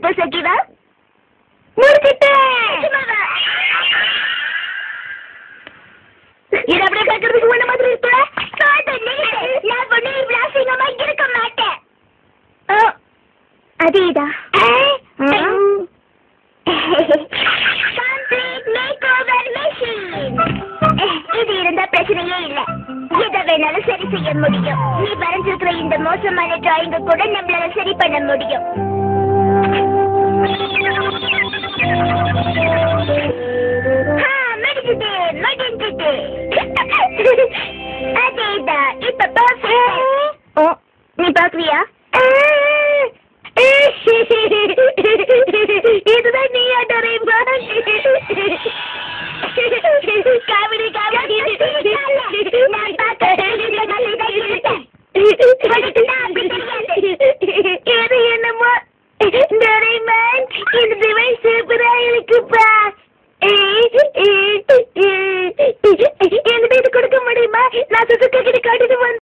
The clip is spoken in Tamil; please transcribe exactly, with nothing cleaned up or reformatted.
இப்போ சக்கிவா முடிச்சிட்டேன். இது அப்படியே பார்க்கறதுக்கு முன்ன மாதிரி இருக்குல்ல? நான் பொண்ணு இவ்வளோ அசிங்கமா இருக்க மாட்டேன். அதேதான். Complete makeover machine. இது இருந்தா பிரச்சனையே இல்ல. எதை வேணாலும் சரி செய்ய முடியும். நீ வரைஞ்சிருக்கிற இந்த மோசமான டிராயிங்க கூட நம்மளால சரி பண்ண முடியும். முடிஞ்சது முடிஞ்சது. அதேதான். இப்ப பாக்க நீ பாக்குறியா? இதுதான் நீ ஆட்டோரேமா? Comedy comedy. நான் பார்க்க இது என்னமோ டோரேமான், இந்த டிவைஸ் சூப்பரா இருக்குப்பா. என்கிட்ட இது கொடுக்க முடியுமா? நான் சுசுக்கு கிட்ட காட்டிட்டு